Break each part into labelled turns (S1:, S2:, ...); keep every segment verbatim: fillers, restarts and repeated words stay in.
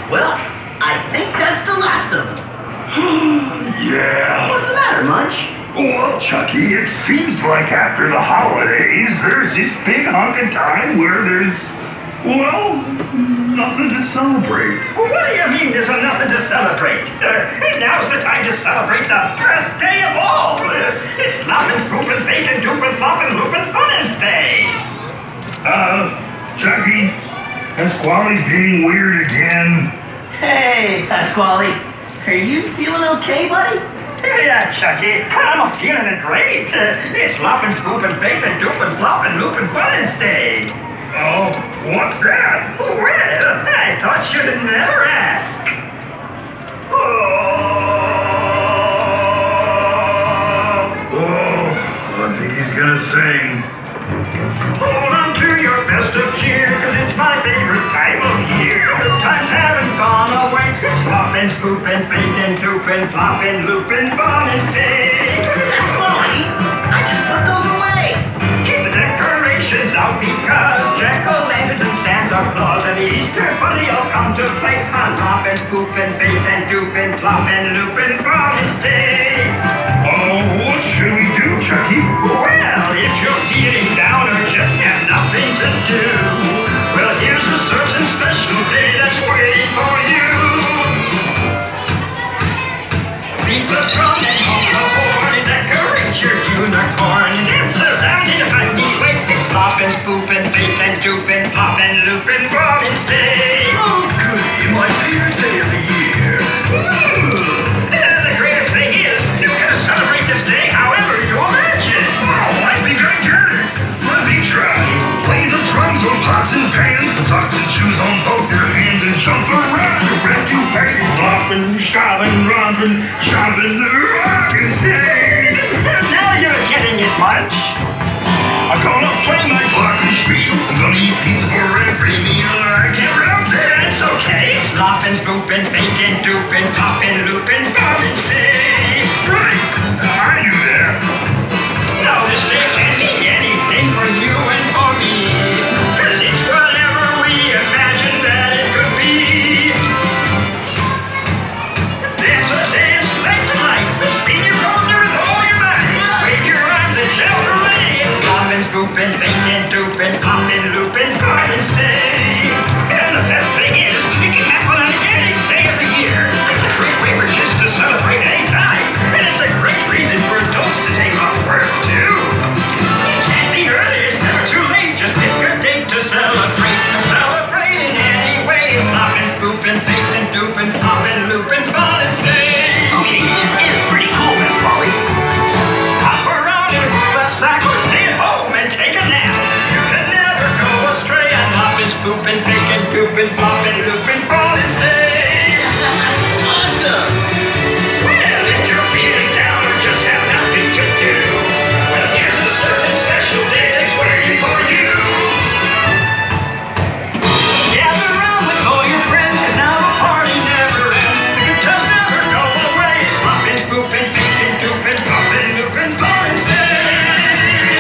S1: Well, I think that's the last of them.
S2: Yeah.
S1: What's the matter, Munch?
S2: Well, Chucky, it seems like after the holidays, there's this big hunk of time where there's, well, nothing to celebrate.
S3: Well, what do you mean there's nothing to celebrate? Uh, now's the time to celebrate the best day of all. Uh, it's Sloppin', Spoopin', Fakin', Doopin', Floppin', Loopin', Funnin's Day.
S2: Uh, Chucky, Pasquale's being weird again.
S1: Hey, Pasquale. Are you feeling okay, buddy?
S3: Yeah, Chucky, I'm feeling it great. Uh, it's Sloppin', Spoopin', Fakin', Doopin', Floppin', Loopin', Funnin's Day.
S2: Oh, what's that?
S3: Well, I thought you'd never ask. Oh.
S2: Oh, I think he's gonna sing.
S3: Hold on to your festive cheer, cause it's my favorite time of year. Good times haven't gone away. Sloppin', spoopin', fakin', doopin', floppin', loopin', Funnin's Day.
S1: Pasquale, I just put those away.
S3: Keep the decorations out because jack-o'-lanterns and Santa Claus and the Easter Bunny will come to play. On poppin', spoopin', fakin', doopin', floppin', loopin', Funnin's Day.
S2: Oh, what should we do, Chucky?
S3: Well, if you're feeling down or just have nothing to do, well, here's a certain special day that's waiting for you. Beat the drum and honk the horn and decorate your unicorn and dance around in a funny way. It's Sloppin', Spoopin', Fakin', Doopin', Floppin', Loopin', Funnin's Day.
S2: Oh, goody, my favorite day of the year.
S3: Ooh. And the greatest thing is, you can celebrate this day however you imagine.
S2: Oh, I think I get it. Let me try. Play the drums on pots and pans, socks and shoes on both your hands, and jump around your red toupee, flopping, shopping, romping, shopping, rockin' say.
S3: Now you're getting it, Munch.
S2: I'm gonna play my glockenspiel. I'm gonna eat pizza for every meal. I can't pronounce it.
S3: That's okay. Sloppin', spoopin', fakin', doopin', poppin', loopin', Funnin's Day.
S2: Right. I knew that.
S3: No, this day can mean anything for you and for me. Cause it's whatever we imagine that it could be. Dance a dance, like the light. Spin your roller with all your might. Wave your arms and shout hooray. It's Sloppin', spoopin', fakin', doopin', poppin', loopin', Funnin's Day. And the best thing is, you can have fun on any day of the year. It's a great way for kids to celebrate any time. And it's a great reason for adults to take off work, too. It can't be early, it's never too late. Just pick a date to celebrate. Celebrate in any way. Sloppin', spoopin', fakin', doopin', poppin', loopin', Funnin's Day.
S1: Okay, this is pretty cool, Pasquale.
S3: Hop around in a roll-up sack or stay at home and take a nap. You can never go astray. I'm hoppin', spoopin', fakin', doopin', floppin', loopin', Funnin's Day.
S1: Awesome.
S3: Well, if you're feeling down or just have nothing to do, well, here's a certain special day that's waiting for you. Gather round with all your friends, and now the party never ends. The good times never go away. Sloppin', spoopin', fakin', doopin', floppin', loopin', Funnin's Day.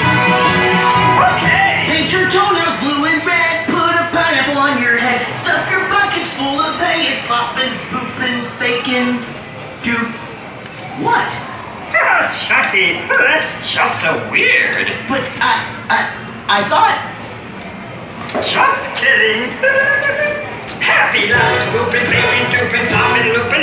S3: Okay.
S1: Paint your toenails blue and red. Put a pineapple on your head. Stuff your buckets full of hay. It's sloppin', spoopin', fakin', doop. What?
S3: Oh, Chucky, that's just a weird.
S1: But I, I, I thought.
S3: Just kidding. Happy lives, whooping, faking, dooping, flopping, looping,